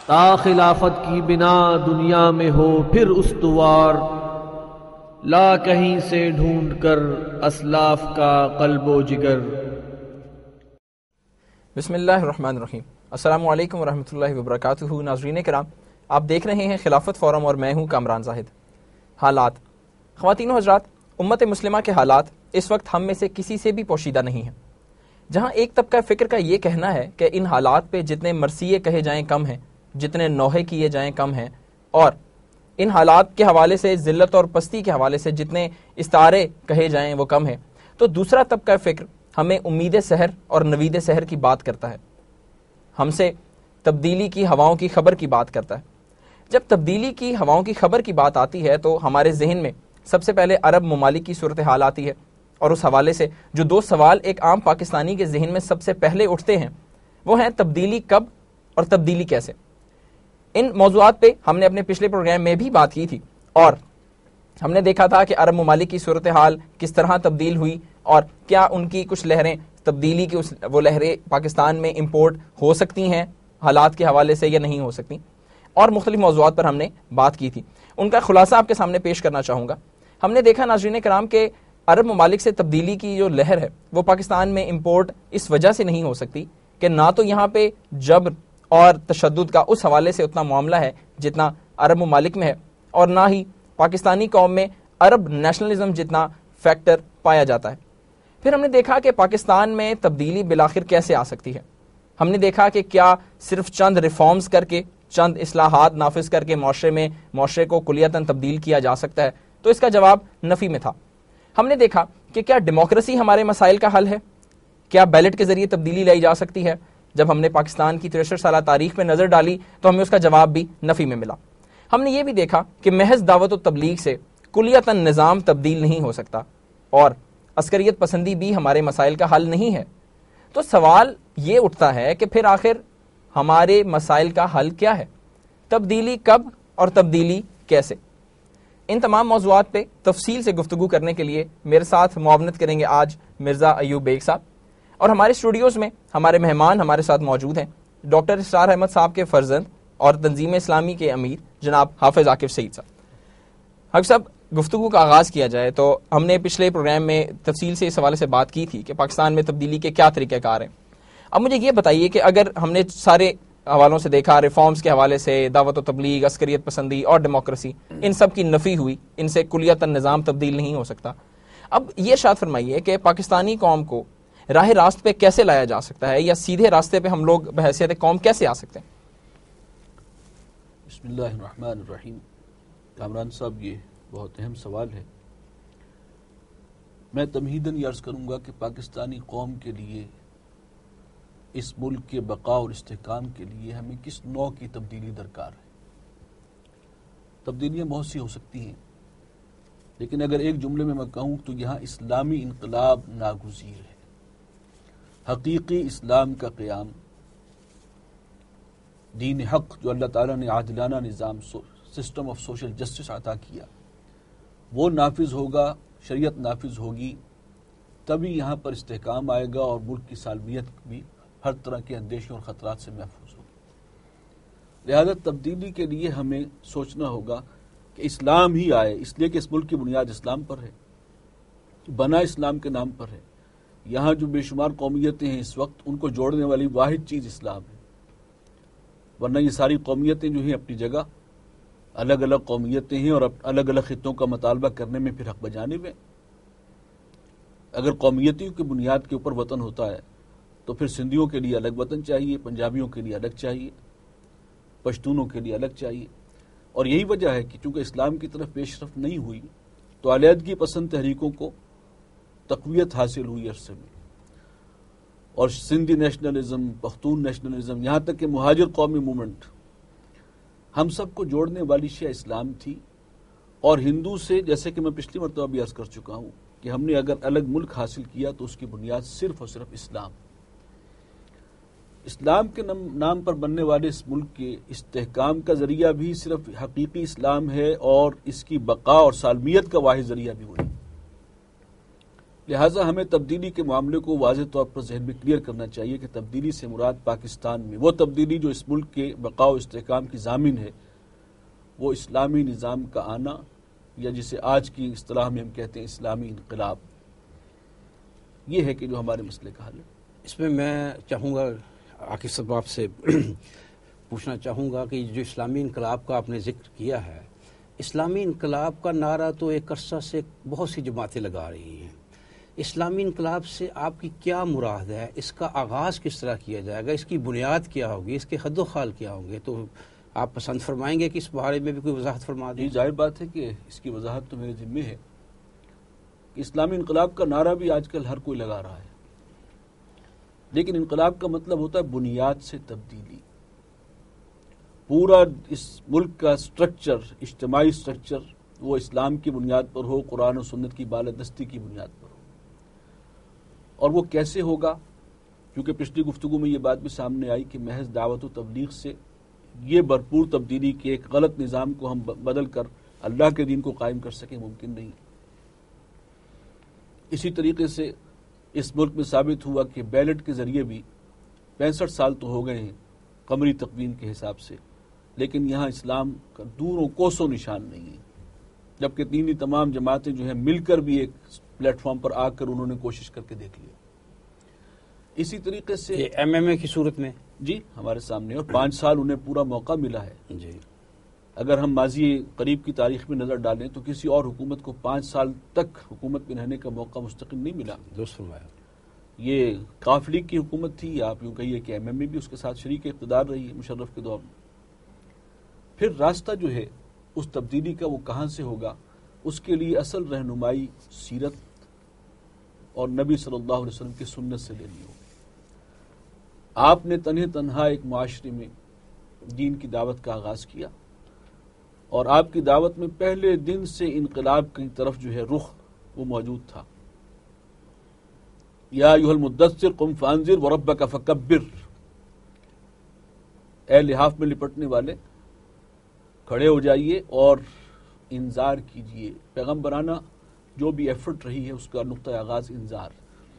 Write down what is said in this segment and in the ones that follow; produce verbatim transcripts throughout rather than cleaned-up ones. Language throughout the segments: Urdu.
تا خلافت کی بنا دنیا میں ہو پھر استوار، لا کہیں سے ڈھونڈ کر اسلاف کا قلب و جگر۔ بسم اللہ الرحمن الرحیم۔ السلام علیکم ورحمۃ اللہ وبرکاتہ۔ ناظرین کرام، آپ دیکھ رہے ہیں خلافت فورم اور میں ہوں کامران زاہد۔ حالات، خواتین و حضرات، امت مسلمہ کے حالات اس وقت ہم میں سے کسی سے بھی پوشیدہ نہیں ہیں۔ جہاں ایک طبقہ فکر کا یہ کہنا ہے کہ ان حالات پہ جتنے مرثیے کہے جائیں کم ہیں، جتنے نوحے کیے جائیں کم ہیں، اور ان حالات کے حوالے سے ذلت اور پستی کے حوالے سے جتنے استعارے کہے جائیں وہ کم ہیں، تو دوسرا طبقہ فکر ہمیں امید سحر اور نوید سحر کی بات کرتا ہے، ہم سے تبدیلی کی ہواؤں کی خبر کی بات کرتا ہے۔ جب تبدیلی کی ہواؤں کی خبر کی بات آتی ہے تو ہمارے ذہن میں سب سے پہلے عرب ممالک کی صورتحال آتی ہے، اور اس حوالے سے جو دو سوال ایک عام پاکستانی کے ذہن میں سب سے پہلے اٹھتے ہیں وہ ہیں تبدیلی کب اور تبدیلی کیسے۔ ان موضوعات پہ ہم نے اپنے پچھلے پروگرام میں بھی بات کی تھی، اور ہم نے دیکھا تھا کہ عرب ممالک کی صورتحال کس طرح تبدیل ہوئی اور کیا ان کی کچھ لہریں تبدیلی کی وہ لہریں پاکستان میں امپورٹ ہو سکتی ہیں حالات کے حوالے سے یا نہیں ہو سکتی، اور مختلف موضوعات پر ہم نے بات کی تھی۔ ان کا خلاصہ آپ کے سامنے پیش کرنا چاہوں گا۔ ہم نے دیکھا ناظرین کرام کہ عرب ممالک سے تبدیلی کی جو لہر ہے وہ پاکستان میں امپورٹ اس وجہ سے نہیں ہو سکتی کہ نہ تو یہاں پہ جبر اور تشدد کا اس حوالے سے اتنا معاملہ ہے جتنا عرب ممالک میں ہے، اور نہ ہی پاکستانی قوم میں عرب نیشنلزم جتنا فیکٹر پایا جاتا ہے۔ پھر ہم نے دیکھا کہ پاکستان میں تبدیلی بالآخر کیسے آ سکتی ہے۔ ہم نے دیکھا کہ کیا صرف چند ریفارمز کر کے، چند اصلاحات نافذ کر کے معاشرے میں معاشرے کو کلیتاً تبدیل کیا جا سکتا ہے، تو اس کا جواب نفی میں تھا۔ ہم نے دیکھا کہ کیا ڈیموکریسی ہمارے مسائل کا حل ہے، کیا بیلٹ کے ذریعے تبدیلی لائی جا سکتی ہے۔ جب ہم نے پاکستان کی تریسٹھ سالہ تاریخ میں نظر ڈالی تو ہمیں اس کا جواب بھی نفی میں ملا۔ ہم نے یہ بھی دیکھا کہ محض دعوت و تبلیغ سے کلیتاً نظام تبدیل نہیں ہو سکتا، اور عسکریت پسندی بھی ہمارے مسائل کا حل نہیں ہے۔ تو سوال یہ اٹھتا ہے کہ پھر آخر ہمارے مسائل کا حل کیا ہے، تبدیلی کب اور تبدیلی کیسے۔ ان تمام موضوعات پہ تفصیل سے گفتگو کرنے کے لیے میرے ساتھ معاونت کریں گے آج مرزا ایوب بیگ صاحب، اور ہمارے اسٹوڈیوز میں ہمارے مہمان ہمارے ساتھ موجود ہیں ڈاکٹر اسرار احمد صاحب کے فرزند اور تنظیم اسلامی کے امیر جناب حافظ آکف سعید صاحب۔ حافظ صاحب، گفتگو کا آغاز کیا جائے تو ہم نے پچھلے پروگرام میں تفصیل سے اس حوالے سے بات کی تھی کہ پاکستان میں تبدیلی کے کیا طریقہ کار ہیں۔ اب مجھے یہ بتائیے کہ اگر ہم نے سارے حوالوں سے دیکھا، ریفارمز کے حوالے سے، دعوت و تبلیغ، عسکریت پسندی اور ڈیموکریسی، ان سب کی نفی ہوئی، ان سے کلیتاً نظام تبدیل نہیں ہو سکتا۔ اب یہ ارشاد فرمائیے کہ پاکستانی قوم کو راہ راست پہ کیسے لایا جا سکتا ہے، یا سیدھے راستے پہ ہم لوگ بحیثیت قوم کیسے آ سکتے ہیں؟ بسم اللہ الرحمن الرحیم۔ کامران صاحب، یہ بہت اہم سوال ہے۔ میں تمہیداً یہ عرض کروں گا کہ پاکستانی قوم کے لیے، اس ملک کے بقا اور استحکام کے لیے ہمیں کس نوع کی تبدیلی درکار ہے۔ تبدیلیاں بہت سی ہو سکتی ہیں، لیکن اگر ایک جملے میں میں کہوں تو یہاں اسلامی انقلاب ناگزیر ہے۔ حقیقی اسلام کا قیام، دین حق جو اللہ تعالیٰ نے عادلانہ نظام، سسٹم آف سوشل جسٹس عطا کیا، وہ نافذ ہوگا، شریعت نافذ ہوگی، تبھی یہاں پر استحکام آئے گا اور ملک کی سالمیت بھی ہر طرح کے اندیشوں اور خطرات سے محفوظ ہوگی۔ لہذا تبدیلی کے لیے ہمیں سوچنا ہوگا کہ اسلام ہی آئے، اس لیے کہ اس ملک کی بنیاد اسلام پر ہے، بنا اسلام کے نام پر ہے۔ یہاں جو بے شمار قومیتیں ہیں اس وقت، ان کو جوڑنے والی واحد چیز اسلام ہے، ورنہ یہ ساری قومیتیں جو ہیں اپنی جگہ الگ الگ قومیتیں ہیں، اور الگ الگ خطوں کا مطالبہ کرنے میں پھر حق بجانب ہیں۔ اگر قومیتوں کی بنیاد کے اوپر وطن ہوتا ہے تو پھر سندھیوں کے لیے الگ وطن چاہیے، پنجابیوں کے لیے الگ چاہیے، پشتونوں کے لیے الگ چاہیے۔ اور یہی وجہ ہے کہ چونکہ اسلام کی طرف پیش رفت نہیں ہوئی تو علیحدگی پسند تحریکوں کو تقویت حاصل ہوئی عرصے میں، اور سندھی نیشنلزم، پختون نیشنلزم، یہاں تک کہ مہاجر قومی موومنٹ، ہم سب کو جوڑنے والی شے اسلام تھی۔ اور ہندو سے، جیسے کہ میں پچھلی مرتبہ بھی عرض کر چکا ہوں کہ ہم نے اگر الگ ملک حاصل کیا تو اس کی بنیاد صرف اور صرف اسلام۔ اسلام کے نام پر بننے والے اس ملک کے استحکام کا ذریعہ بھی صرف حقیقی اسلام ہے، اور اس کی بقا اور سالمیت کا واحد ذریعہ بھی وہی۔ لہٰذا ہمیں تبدیلی کے معاملے کو واضح طور پر ذہن میں کلیئر کرنا چاہیے کہ تبدیلی سے مراد پاکستان میں وہ تبدیلی جو اس ملک کے بقاء و استحکام کی ضامن ہے، وہ اسلامی نظام کا آنا، یا جسے آج کی اصطلاح میں ہم کہتے ہیں اسلامی انقلاب، یہ ہے کہ جو ہمارے مسئلے کا حل ہے۔ اس میں میں چاہوں گا عاقف صاحب آپ سے پوچھنا چاہوں گا کہ جو اسلامی انقلاب کا آپ نے ذکر کیا ہے، اسلامی انقلاب کا نعرہ تو ایک عرصہ سے بہت سی جماعتیں لگا رہی ہیں، اسلامی انقلاب سے آپ کی کیا مراد ہے؟ اس کا آغاز کس طرح کیا جائے گا؟ اس کی بنیاد کیا ہوگی؟ اس کے حد و خال کیا ہوں گے؟ تو آپ پسند فرمائیں گے کہ اس بارے میں بھی کوئی وضاحت فرما دیں؟ جی، ظاہر بات ہے کہ اس کی وضاحت تو میرے ذمے ہے کہ اسلامی انقلاب کا نعرہ بھی آج کل ہر کوئی لگا رہا ہے، لیکن انقلاب کا مطلب ہوتا ہے بنیاد سے تبدیلی۔ پورا اس ملک کا سٹرکچر، اجتماعی سٹرکچر، وہ اسلام کی بنیاد پر ہو، قرآن و سنت کی بالادستی کی بنیاد پر ہو۔ اور وہ کیسے ہوگا؟ کیونکہ پچھلی گفتگو میں یہ بات بھی سامنے آئی کہ محض دعوت و تبلیغ سے یہ بھرپور تبدیلی کے ایک غلط نظام کو ہم بدل کر اللہ کے دین کو قائم کر سکیں، ممکن نہیں۔ اسی طریقے سے اس ملک میں ثابت ہوا کہ بیلٹ کے ذریعے بھی پینسٹھ سال تو ہو گئے ہیں قمری تقویم کے حساب سے، لیکن یہاں اسلام کا دوروں کوسوں نشان نہیں ہے، جبکہ دینی تمام جماعتیں جو ہیں مل کر بھی ایک پلیٹ فارم پر آ کر انہوں نے کوشش کر کے دیکھ لیا۔ اسی طریقے سے ایم ایم اے کی صورت میں جی ہمارے سامنے، اور پانچ سال انہیں پورا موقع ملا ہے۔ جی اگر ہم ماضی قریب کی تاریخ میں نظر ڈالیں تو کسی اور حکومت کو پانچ سال تک حکومت میں رہنے کا موقع مستقل نہیں ملا۔ درست فرمایا۔ یہ قاف لیگ کی حکومت تھی، یا آپ یوں کہیے کہ ایم ایم اے بھی اس کے ساتھ شریک اقتدار رہی ہے مشرف کے دور میں۔ پھر راستہ جو ہے اس تبدیلی کا وہ کہاں سے ہوگا؟ اس کے لیے اصل رہنمائی سیرت اور نبی صلی اللہ علیہ وسلم کی سنت سے لینی ہوگی۔ آپ نے تنہ تنہا ایک معاشرے میں دین کی دعوت کا آغاز کیا، اور آپ کی دعوت میں پہلے دن سے انقلاب کی طرف جو ہے رخ وہ موجود تھا۔ یا ایھا المدثر قم فانذر وربک فکبر، اے لحاف میں لپٹنے والے کھڑے ہو جائیے اور انذار کیجئے۔ پیغمبرانہ جو بھی ایفرٹ رہی ہے اس کا نقطہ آغاز انذار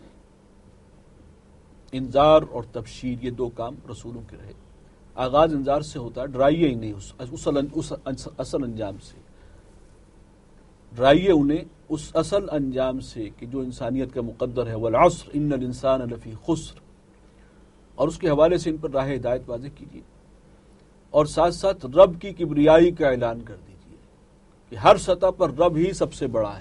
انذار اور تبشیر، یہ دو کام رسولوں کے رہے۔ آغاز انذار سے ہوتا ہے، ڈرائیے ہی نہیں، اس اصل اس اصل انجام سے ڈرائیے انہیں اس اصل انجام سے کہ جو انسانیت کا مقدر ہے، والعصر ان الانسان لفی خسر، اور اس کے حوالے سے ان پر راہ ہدایت واضح کیجیے، اور ساتھ ساتھ رب کی کبریائی کا اعلان کر دیجیے کہ ہر سطح پر رب ہی سب سے بڑا ہے۔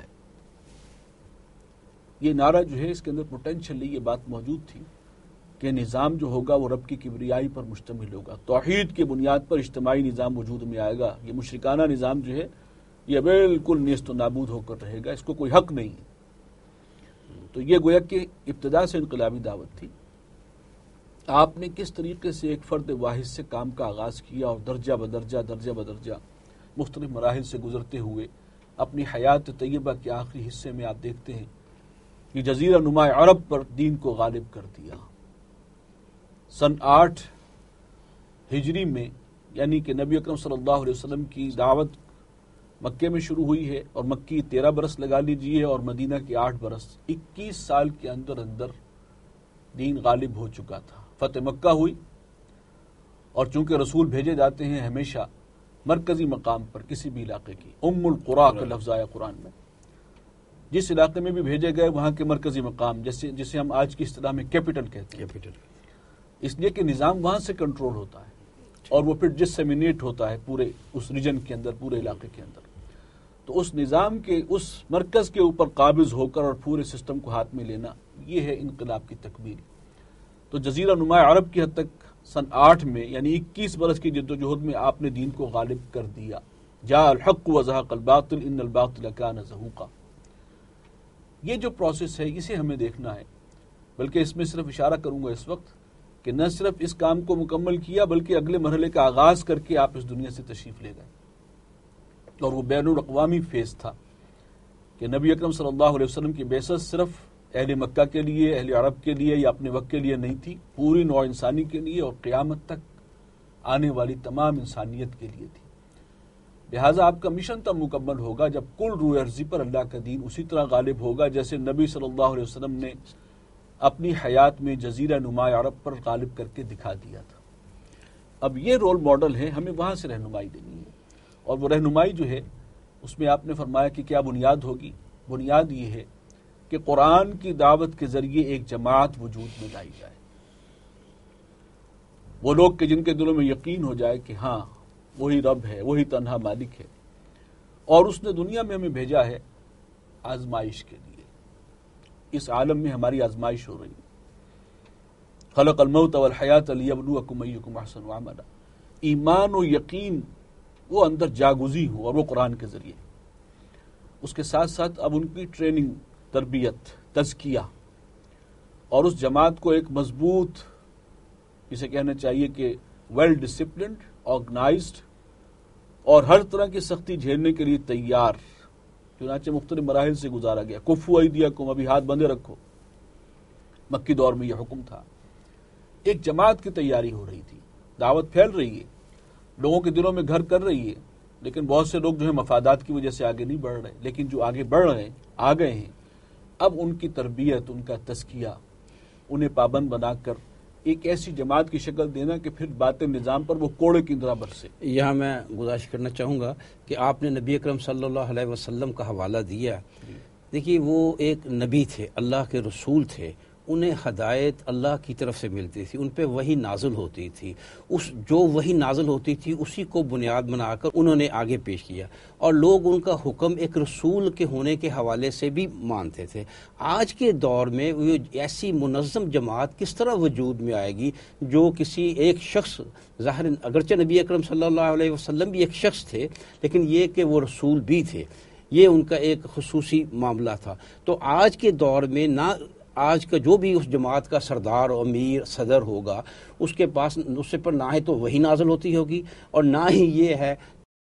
یہ نعرہ جو ہے اس کے اندر پوٹینشلی یہ بات موجود تھی کہ نظام جو ہوگا وہ رب کی کبریائی پر مشتمل ہوگا، توحید کی بنیاد پر اجتماعی نظام وجود میں آئے گا۔ یہ مشرکانہ نظام جو ہے یہ بالکل نیست و نابود ہو کر رہے گا، اس کو کوئی حق نہیں ہے۔ تو یہ گویا کہ ابتدا سے انقلابی دعوت تھی۔ آپ نے کس طریقے سے ایک فرد واحد سے کام کا آغاز کیا، اور درجہ بدرجہ درجہ بدرجہ مختلف مراحل سے گزرتے ہوئے اپنی حیات طیبہ کے آخری حصے میں آپ دیکھتے ہیں کہ جزیرہ نما عرب پر دین کو غالب کر دیا۔ سن آٹھ ہجری میں، یعنی کہ نبی اکرم صلی اللہ علیہ وسلم کی دعوت مکے میں شروع ہوئی ہے، اور مکی تیرہ برس لگا لیجئے اور مدینہ کے آٹھ برس، اکیس سال کے اندر اندر دین غالب ہو چکا تھا۔ فتح مکہ ہوئی، اور چونکہ رسول بھیجے جاتے ہیں ہمیشہ مرکزی مقام پر کسی بھی علاقے کی، ام القریٰ کا لفظ آیا قرآن میں، جس علاقے میں بھی بھیجے گئے وہاں کے مرکزی مقام، جیسے جسے ہم آج کی اصطلاح میں کیپٹل کہتے ہیں، کیپٹل، اس لیے کہ نظام وہاں سے کنٹرول ہوتا ہے، اور وہ پھر ڈسیمینیٹ ہوتا ہے پورے اس ریجن کے اندر، پورے علاقے کے اندر۔ تو اس نظام کے اس مرکز کے اوپر قابض ہو کر اور پورے سسٹم کو ہاتھ میں لینا، یہ ہے انقلاب کی تکمیل۔ تو جزیرہ نما عرب کی حد تک سن آٹھ میں، یعنی اکیس برس کی جد و جہد میں آپ نے دین کو غالب کر دیا۔ جاء الحق وزهق الباطل ان الباطل كان زهوقا۔ یہ جو پروسیس ہے اسے ہمیں دیکھنا ہے، بلکہ اس میں صرف اشارہ کروں گا اس وقت کہ نہ صرف اس کام کو مکمل کیا بلکہ اگلے مرحلے کا آغاز کر کے آپ اس دنیا سے تشریف لے گئے، اور وہ بین الاقوامی فیز تھا کہ نبی اکرم صلی اللہ علیہ وسلم کی بعثت صرف اہل مکہ کے لیے، اہل عرب کے لیے یا اپنے وقت کے لیے نہیں تھی، پوری نوع انسانی کے لیے اور قیامت تک آنے والی تمام انسانیت کے لیے تھی۔ لہٰذا آپ کا مشن تب مکمل ہوگا جب کل روح ارضی پر اللہ کا دین اسی طرح غالب ہوگا جیسے نبی صلی اللہ علیہ وسلم نے اپنی حیات میں جزیرہ نما عرب پر غالب کر کے دکھا دیا تھا۔ اب یہ رول ماڈل ہے، ہمیں وہاں سے رہنمائی دینی ہے، اور وہ رہنمائی جو ہے اس میں آپ نے فرمایا کہ کیا بنیاد ہوگی؟ بنیاد یہ ہے کہ قرآن کی دعوت کے ذریعے ایک جماعت وجود میں لائی جائے، وہ لوگ کہ جن کے دلوں میں یقین ہو جائے کہ ہاں وہی رب ہے، وہی تنہا مالک ہے، اور اس نے دنیا میں ہمیں بھیجا ہے آزمائش کے لیے۔ اس عالم میں ہماری آزمائش ہو رہی ہے۔ خلق الموت والحیات لیبلوکم ایکم احسن عملا، ایمان و یقین وہ اندر جاگزی ہو، اور وہ قرآن کے ذریعے۔ اس کے ساتھ ساتھ اب ان کی ٹریننگ، تربیت، تزکیہ، اور اس جماعت کو ایک مضبوط، اسے کہنا چاہیے کہ ویل ڈسپلنڈ، آرگنائزڈ اور ہر طرح کی سختی جھیلنے کے لیے تیار، چنانچہ مختلف مراحل سے گزارا گیا۔ کفو ایدیکم، ابھی ہاتھ بندھے رکھو، مکی دور میں یہ حکم تھا۔ ایک جماعت کی تیاری ہو رہی تھی، دعوت پھیل رہی ہے، لوگوں کے دلوں میں گھر کر رہی ہے، لیکن بہت سے لوگ جو ہیں مفادات کی وجہ سے آگے نہیں بڑھ رہے، لیکن جو آگے بڑھ رہے ہیں، آ گئے ہیں، اب ان کی تربیت، ان کا تزکیہ، انہیں پابند بنا کر ایک ایسی جماعت کی شکل دینا کہ پھر باطن نظام پر وہ کوڑے کی طرح برسے۔ یہاں میں گزارش کرنا چاہوں گا کہ آپ نے نبی اکرم صلی اللہ علیہ وسلم کا حوالہ دیا۔ دیکھیے وہ ایک نبی تھے، اللہ کے رسول تھے، انہیں ہدایت اللہ کی طرف سے ملتی تھی، ان پہ وحی نازل ہوتی تھی، اس جو وحی نازل ہوتی تھی اسی کو بنیاد بنا کر انہوں نے آگے پیش کیا، اور لوگ ان کا حکم ایک رسول کے ہونے کے حوالے سے بھی مانتے تھے۔ آج کے دور میں ایسی منظم جماعت کس طرح وجود میں آئے گی جو کسی ایک شخص، ظاہر اگرچہ نبی اکرم صلی اللہ علیہ وسلم بھی ایک شخص تھے، لیکن یہ کہ وہ رسول بھی تھے، یہ ان کا ایک خصوصی معاملہ تھا۔ تو آج کے دور میں نہ آج کا جو بھی اس جماعت کا سردار، امیر، صدر ہوگا، اس کے پاس اس سے پر نہ ہی تو وہی نازل ہوتی ہوگی، اور نہ ہی یہ ہے